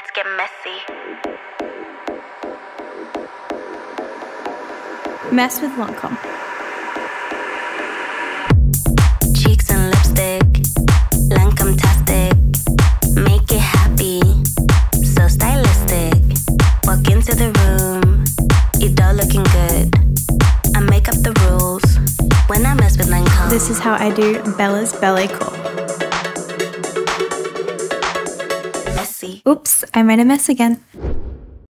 let's get messy. Mess with Lancome. Cheeks and lipstick, Lancome-tastic. Make it happy, so stylistic. Walk into the room, Idole looking good. I make up the rules when I mess with Lancome. This is how I do Bella's Ballet Core. Messy. Oops, I made a mess again.